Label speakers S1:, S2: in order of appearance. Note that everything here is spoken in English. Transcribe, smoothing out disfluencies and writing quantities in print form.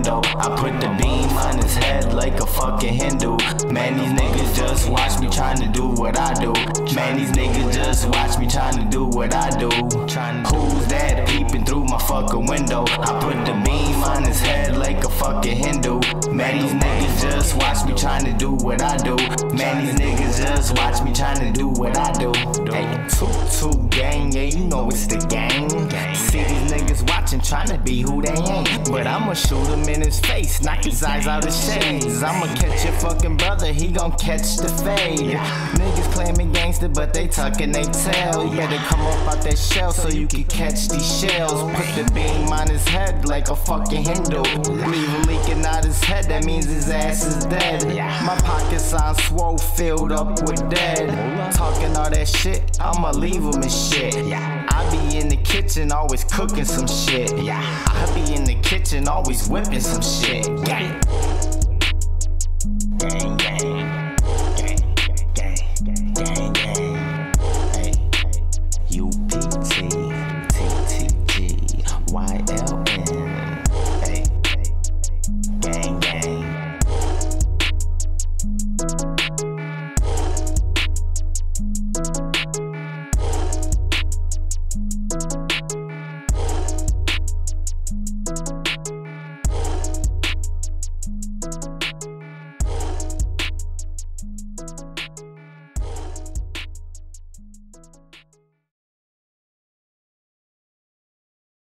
S1: window. I put the beam on his head like a fucking Hindu. Man, these niggas just watch me trying to do what I do. Man, these niggas just watch me trying to do what I do. Who's that peeping through my fucking window? I put the beam on his head like a fucking Hindu. Man, these niggas just watch me trying to do what I do. Man, these niggas just watch me trying to do what I do. Hey, TuTu gang, yeah, you know it's the gang. See these niggas watching, trying to be who they ain't. But I'ma shoot him in his face, knock his eyes out his shades. I'ma catch your fucking brother, he gon' catch the fade. Niggas claiming gangster, but they tucking they tail. You better come up out that shell so you can catch these shells. Put the beam on his head like a fucking Hindu. Leave him leaking out his head, that means his ass is dead. My pockets on swole, filled up with dead. Talking all that shit, I'ma leave him in shit. I be in the kitchen, always cooking some shit. I be in the kitchen, always whipping some shit. Gang, gang, gang, gang, gang, gang, gang. Hey, UPT, TTG, YLN.